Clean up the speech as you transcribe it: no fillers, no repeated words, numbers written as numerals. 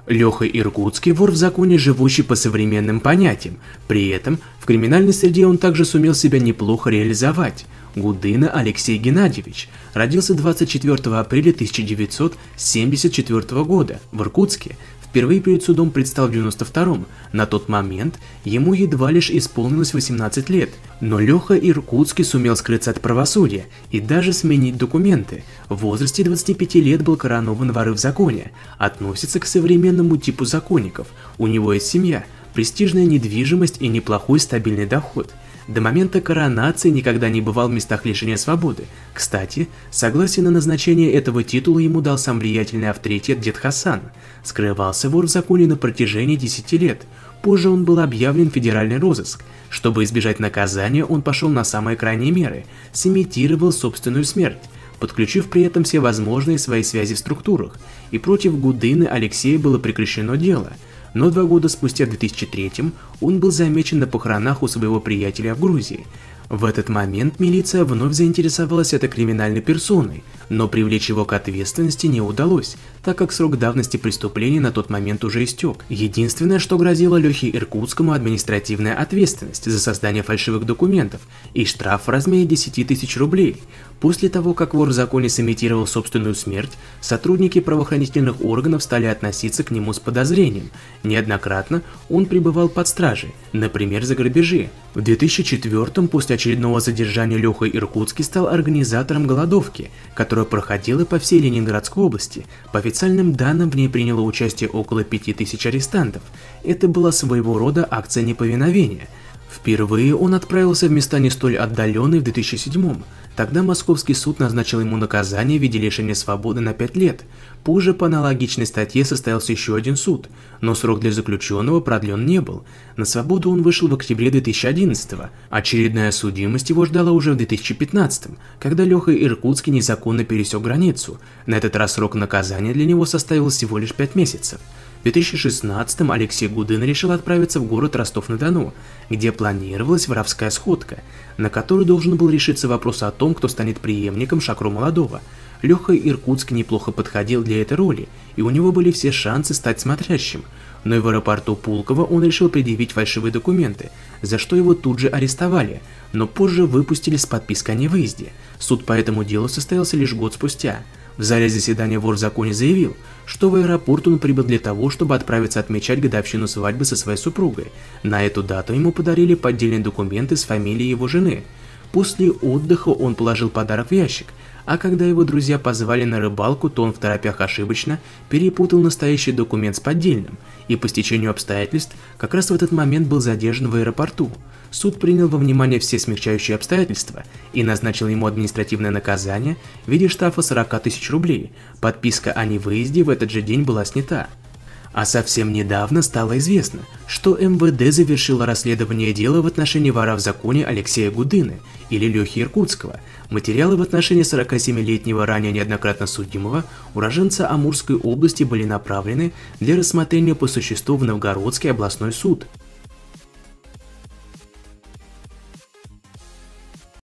Леха Иркутский – вор в законе, живущий по современным понятиям. При этом в криминальной среде он также сумел себя неплохо реализовать. Гудына Алексей Геннадьевич родился 24 апреля 1974 года в Иркутске. Впервые перед судом предстал в 92-м. На тот момент ему едва лишь исполнилось 18 лет. Но Леха Иркутский сумел скрыться от правосудия и даже сменить документы. В возрасте 25 лет был коронован воры в законе. Относится к современному типу законников. У него есть семья, престижная недвижимость и неплохой стабильный доход. До момента коронации никогда не бывал в местах лишения свободы. Кстати, согласие на назначение этого титула ему дал сам влиятельный авторитет дед Хасан. Скрывался вор в законе на протяжении 10 лет. Позже он был объявлен в федеральный розыск. Чтобы избежать наказания, он пошел на самые крайние меры, сымитировал собственную смерть, подключив при этом все возможные свои связи в структурах. И против Гудыны Алексея было прекращено дело. Но 2 года спустя, в 2003-м, он был замечен на похоронах у своего приятеля в Грузии. В этот момент милиция вновь заинтересовалась этой криминальной персоной, но привлечь его к ответственности не удалось, так как срок давности преступления на тот момент уже истек. Единственное, что грозило Лехе Иркутскому, административная ответственность за создание фальшивых документов и штраф в размере 10 тысяч рублей. После того, как вор в законе сымитировал собственную смерть, сотрудники правоохранительных органов стали относиться к нему с подозрением. Неоднократно он пребывал под стражей, например, за грабежи. В 2004-м, после очередного задержания, Леха Иркутский стал организатором голодовки, которая проходила по всей Ленинградской области. По официальным данным, в ней приняло участие около 5000 арестантов. Это была своего рода акция неповиновения. Впервые он отправился в места не столь отдаленные в 2007-м. Тогда московский суд назначил ему наказание в виде лишения свободы на 5 лет. Позже по аналогичной статье состоялся еще один суд, но срок для заключенного продлен не был. На свободу он вышел в октябре 2011-го. Очередная судимость его ждала уже в 2015-м, когда Леха Иркутский незаконно пересек границу. На этот раз срок наказания для него составил всего лишь 5 месяцев. В 2016-м Алексей Гудына решил отправиться в город Ростов-на-Дону, где планировалась воровская сходка, на которой должен был решиться вопрос о том, кто станет преемником Шакро Молодого. Леха Иркутский неплохо подходил для этой роли, и у него были все шансы стать смотрящим. Но и в аэропорту Пулково он решил предъявить фальшивые документы, за что его тут же арестовали, но позже выпустили с подпиской о невыезде. Суд по этому делу состоялся лишь год спустя. В зале заседания вор в законе заявил, что в аэропорт он прибыл для того, чтобы отправиться отмечать годовщину свадьбы со своей супругой. На эту дату ему подарили поддельные документы с фамилией его жены. После отдыха он положил подарок в ящик, а когда его друзья позвали на рыбалку, то он второпях ошибочно перепутал настоящий документ с поддельным, и по стечению обстоятельств как раз в этот момент был задержан в аэропорту. Суд принял во внимание все смягчающие обстоятельства и назначил ему административное наказание в виде штрафа 40 тысяч рублей. Подписка о невыезде в этот же день была снята. А совсем недавно стало известно, что МВД завершило расследование дела в отношении вора в законе Алексея Гудыны или Лехи Иркутского. Материалы в отношении 47-летнего ранее неоднократно судимого уроженца Амурской области были направлены для рассмотрения по существу в Новгородский областной суд.